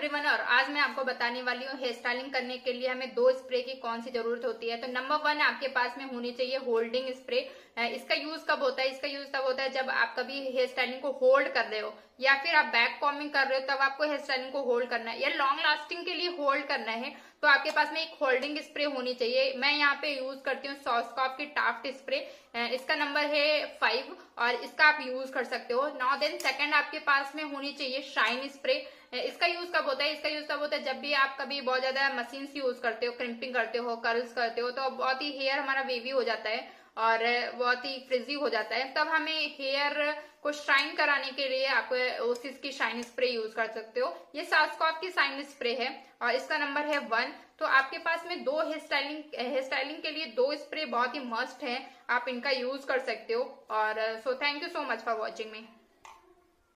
Everyone, और आज मैं आपको बताने वाली हूँ हेयर स्टाइलिंग करने के लिए हमें दो स्प्रे की कौन सी जरूरत होती है। तो नंबर 1 आपके पास में होनी चाहिए होल्डिंग स्प्रे। इसका यूज कब होता है? इसका यूज तब होता है जब आप कभी हेयर स्टाइलिंग को होल्ड कर रहे हो या फिर आप बैक कॉम्बिंग कर रहे हो, तब आपको हेयर स्टाइलिंग को होल्ड करना है या लॉन्ग लास्टिंग के लिए होल्ड करना है। तो आपके पास में एक होल्डिंग स्प्रे होनी चाहिए। मैं यहाँ पे यूज करती हूँ सॉस्कॉप की टाफ्ट स्प्रे। इसका नंबर है 5 और इसका आप यूज कर सकते हो। नाउ देन सेकंड आपके पास में होनी चाहिए शाइन स्प्रे। इसका यूज कब होता है? इसका यूज तब होता है जब भी आप कभी बहुत ज्यादा मशीन यूज करते हो, क्रिम्पिंग करते हो, कर्ल्स करते हो, तो बहुत ही हेयर हमारा वेवी हो जाता है और बहुत ही फ्रिजी हो जाता है। तब हमें हेयर को शाइन कराने के लिए आप ओसिस की शाइन स्प्रे यूज कर सकते हो। ये सॉस्कॉप की शाइन स्प्रे है और इसका नंबर है 1। तो आपके पास में दो हेयर स्टाइलिंग के लिए दो स्प्रे बहुत ही मस्ट है, आप इनका यूज कर सकते हो। और so thank you so much for watching me.